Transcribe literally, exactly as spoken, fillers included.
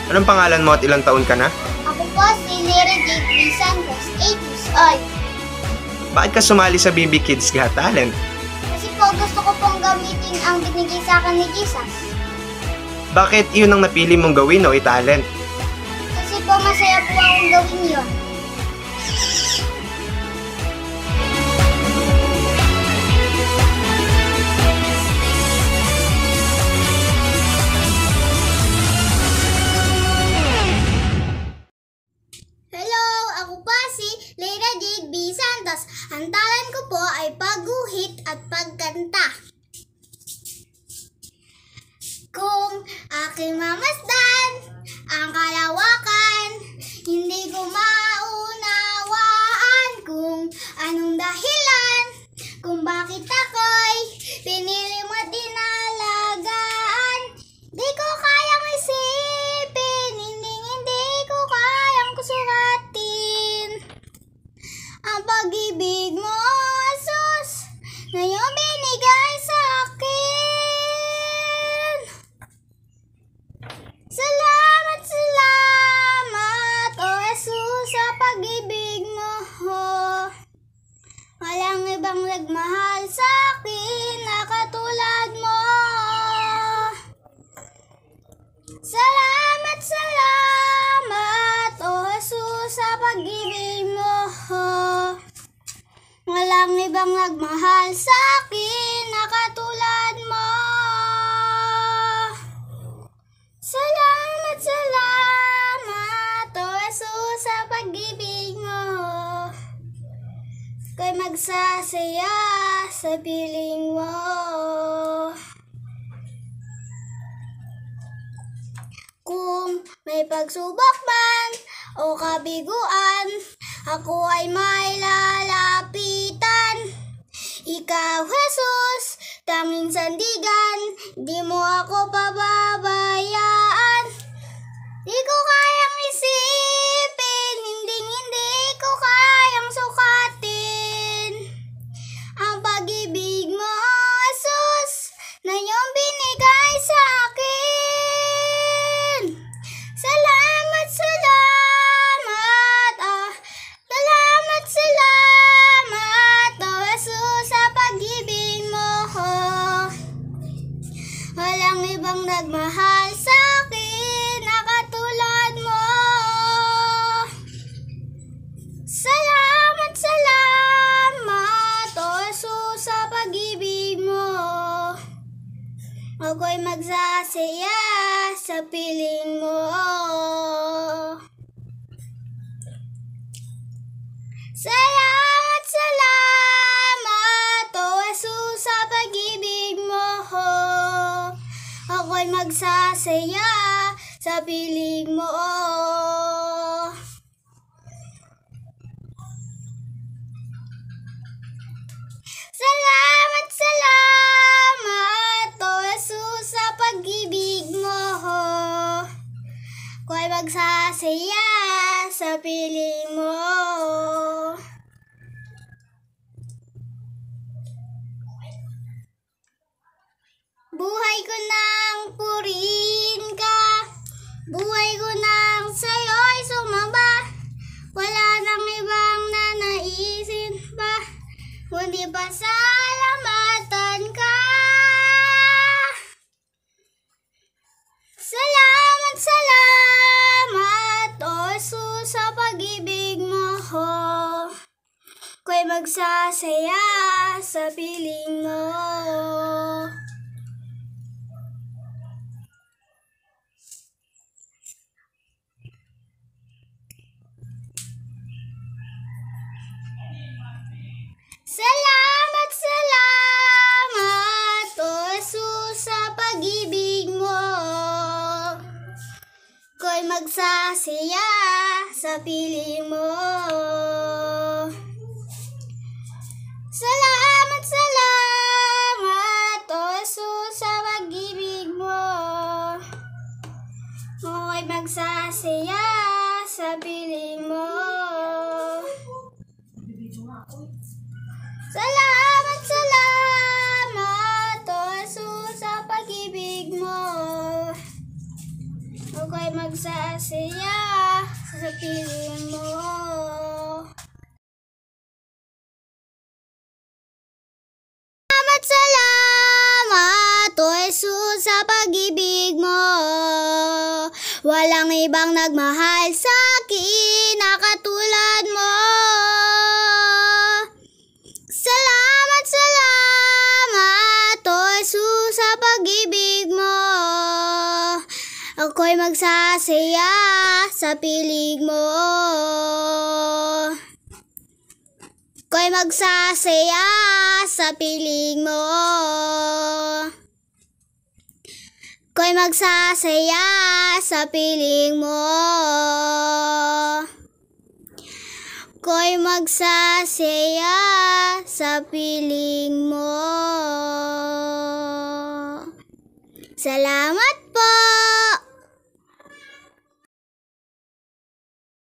Anong pangalan mo at ilang taon ka na? Ako po si Lyra J P. Santos, eight years old. Bakit ka sumali sa B B Kids Got Talent? Kasi po gusto ko pong gamitin ang binigay sa akin ni Jesus. Bakit yun ang napili mong gawin o i-talent? Kasi po masaya po akong gawin yun. Hello! Ako po si Lyra J B. Santos. Ang talent ko po ay pagguhit at pagkanta. Kung aking mamasdan ang kalawakan, hindi ko maunawaan kung anong dahilan, kung bakit ako'y pinili mo at dinalagaan. Di ko kayang isipin, hindi hindi ko kayang kusuratin ang pag-ibig mo, Jesus, na iyong binigay sa akin. Salamat, salamat, O Jesus, sa pag-ibig mo. Walang ibang nagmahal sa akin na katulad mo. Salamat, salamat, O Jesus, sa pag-ibig mo. Walang ibang nagmahal sa akin na katulad mo. Salamat, salamat, O Jesus, sa pag-ibig mo. Ko'y magsasaya sa piling mo. Kung may pagsubok man o kabiguan, ako ay may lalapitan. Ikaw, Jesus, tanging sandigan, di mo ako pababayaan. Di ko kayang isipin, hindi hindi ko kayang sukatin ang pag-ibig mo, Jesus, na iyong binigay sa akin. Salamat, salamat, ah, salamat, salamat, oh Jesus, sa pag-ibig mo. Walang ibang nagmahal sa akin na katulad mo. Salamat, salamat, oh Jesus, sa pag-ibig mo. Ako'y magsasaya sa piling mo. Salamat, salamat, O Jesus, sa pag-ibig mo. Ako'y magsasaya sa piling mo. Salamat, salamat, O Jesus, sa pag-ibig mo. Ako'y magsasaya sa piling mo. Buhay ko nang purihin ka, buhay ko nang sa'yo'y sumamba. Wala nang ibang nanaisin pa, kundi pasalamatan ka. Salamat, salamat, O Jesus, sa pag-ibig mo. Ako'y magsasaya sa piling mo. Salamat, salamat, O Jesus, sa pag-ibig mo. Ako'y magsasaya sa piling mo. Salamat, salamat, O Jesus, sa pag-ibig mo. Ako'y magsasaya sa piling mo. Salamat, salamat, O Jesus, sa pag-ibig mo. Ako'y mag magsasaya sa piling mo. Salamat, salamat, O Jesus, sa pag-ibig mo. Walang ibang nagmahal sa akin na katulad mo. Salamat, salamat, O Jesus, sa pag-ibig mo. Ako'y magsasaya sa piling mo. Ako'y magsasaya sa piling mo. Ako'y magsasaya sa piling mo. Ako'y magsasaya sa piling mo. Salamat po!